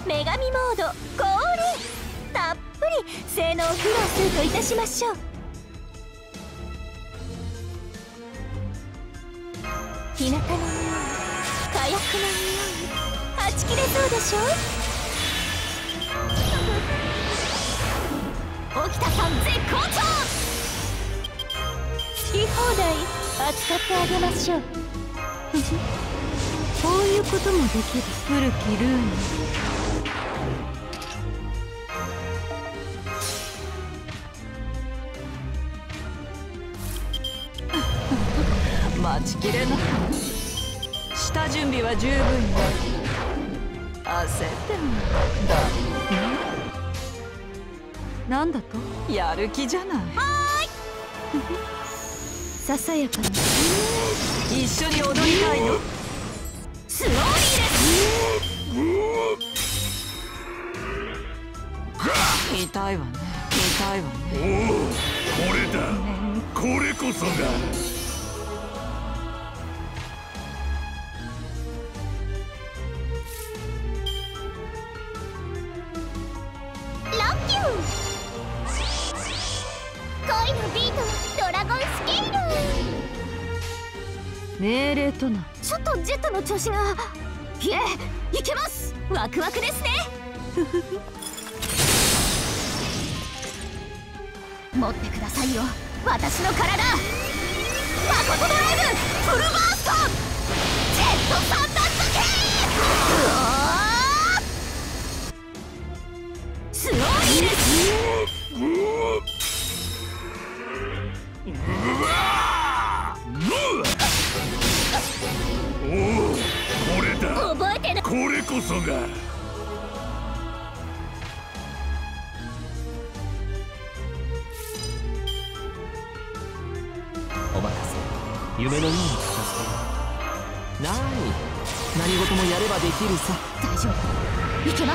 女神モード降臨。たっぷり性能を披露するといたしましょう。日向の匂い、火薬の匂い、はち切れそうでしょ。沖田さん絶好調。好き放題扱ってあげましょう。こういうこともできる古きルーム。 待ちきれない。下準備は十分だ。焦ってもだ。なんだと？やる気じゃない。はーい。 ささやかな一緒に踊りたいの？ スローリーです。 痛いわね、痛いわね。 おお、これだ、これこそが。 ロッキュー。恋のビートはドラゴンスケール。 命令とな。 ちょっとジェットの調子が。いえ、いけます。ワクワクですね。持ってくださいよ、私の体。マコトドライブフルバーストジェットサンダースケー。スローリーです。 おお、これだ、 覚えてな。 これこそが。 お任せ。夢のように聞かせて。なーに、何事もやればできるさ。 大丈夫、いけます。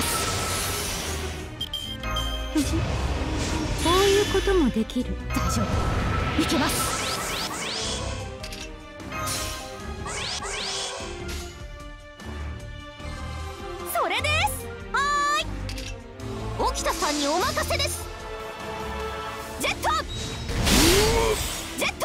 こういうこともできる。大丈夫、いけます。それです。はーい、沖田さんにお任せです。ジェットジェット。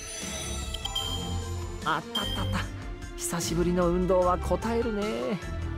あったったった。久しぶりの運動は応えるね。